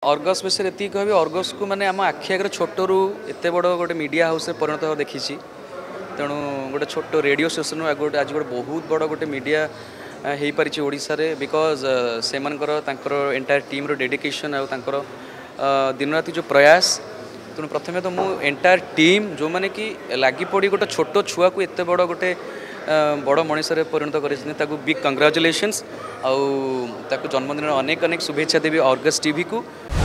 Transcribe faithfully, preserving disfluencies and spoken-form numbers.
Argus विषय ये कह अर्गस को मैंने आम आखि आगे छोटू एत बड़ गोटे मीडिया हाउस में परिणत देखी तेणु गोटे छोट रेडियो स्टेशन आज गोटे बहुत बड़ गोटे मीडिया हो पारी ओडिशा रे बिकज से एंटायर टीम रो डेडिकेशन और दिन राति जो प्रयास तेणु प्रथमे तो मु एंटायर टीम जो मैंने कि लगी पड़ी गोटे छोट छुआ को एत बड़ गोटे बड़ मनीष परिणत कर बिग कंग्राचुलेशन्स आउ जन्मदिन अनेक अनेक शुभेच्छा देवी अर्गस टीवी को।